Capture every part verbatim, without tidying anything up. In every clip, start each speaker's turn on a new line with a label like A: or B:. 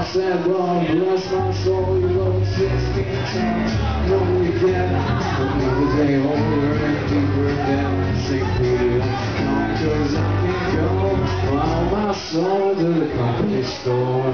A: said, well, bless my soul, you wrote sixteen times, no regret. Another day older and deeper than Saint Peter. Cause I can't go while my soul to the company store.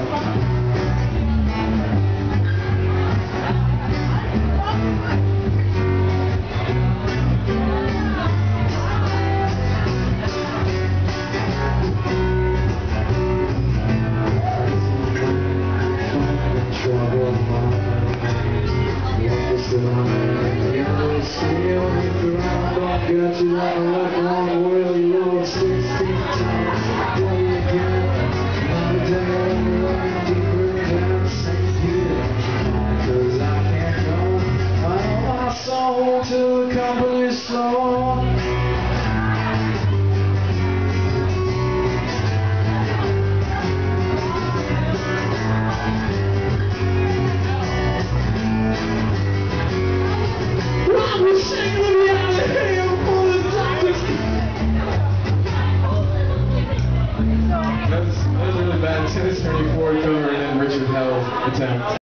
A: Got you on the left long wheel, you rode sixteen times, play again. Another day older and deeper than Saint Peter. Cause I can't go, I owe my soul to the company store. That was, that was a really bad tennis thirty-four cover and then Richard Hell attempt.